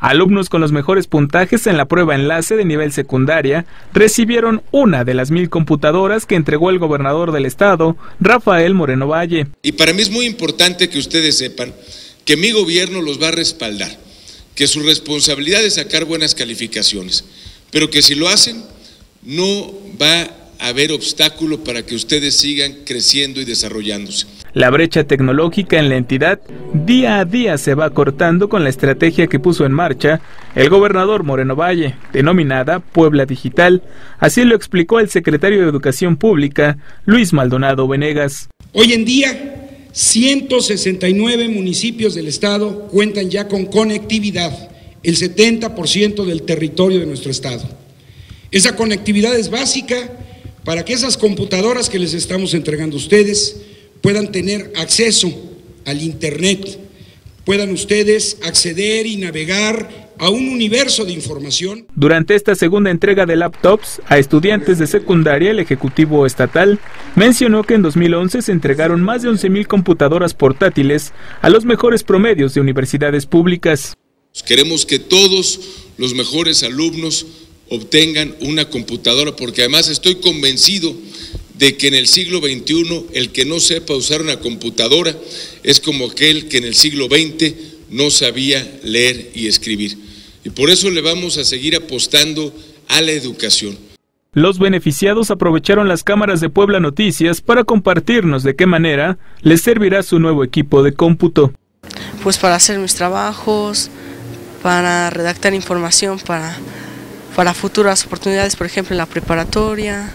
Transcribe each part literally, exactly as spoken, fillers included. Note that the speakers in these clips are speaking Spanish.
Alumnos con los mejores puntajes en la prueba enlace de nivel secundaria recibieron una de las mil computadoras que entregó el gobernador del estado, Rafael Moreno Valle. Y para mí es muy importante que ustedes sepan que mi gobierno los va a respaldar, que su responsabilidad es sacar buenas calificaciones, pero que si lo hacen, no va a haber obstáculo para que ustedes sigan creciendo y desarrollándose. La brecha tecnológica en la entidad día a día se va cortando con la estrategia que puso en marcha el gobernador Moreno Valle, denominada Puebla Digital. Así lo explicó el secretario de Educación Pública, Luis Maldonado Venegas. Hoy en día, ciento sesenta y nueve municipios del estado cuentan ya con conectividad, el setenta por ciento del territorio de nuestro estado. Esa conectividad es básica para que esas computadoras que les estamos entregando a ustedes puedan tener acceso al internet, puedan ustedes acceder y navegar a un universo de información. Durante esta segunda entrega de laptops a estudiantes de secundaria, el Ejecutivo Estatal mencionó que en dos mil once se entregaron más de once mil computadoras portátiles a los mejores promedios de universidades públicas. Queremos que todos los mejores alumnos obtengan una computadora, porque además estoy convencido de que en el siglo veintiuno el que no sepa usar una computadora es como aquel que en el siglo veinte no sabía leer y escribir. Y por eso le vamos a seguir apostando a la educación. Los beneficiados aprovecharon las cámaras de Puebla Noticias para compartirnos de qué manera les servirá su nuevo equipo de cómputo. Pues para hacer mis trabajos, para redactar información, para, para futuras oportunidades, por ejemplo en la preparatoria.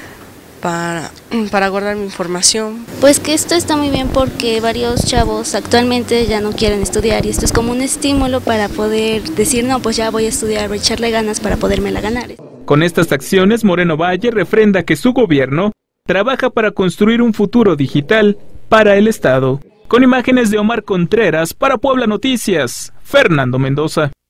Para, para guardar mi información. Pues que esto está muy bien porque varios chavos actualmente ya no quieren estudiar y esto es como un estímulo para poder decir, no, pues ya voy a estudiar, voy a echarle ganas para podérmela ganar. Con estas acciones, Moreno Valle refrenda que su gobierno trabaja para construir un futuro digital para el estado. Con imágenes de Omar Contreras, para Puebla Noticias, Fernando Mendoza.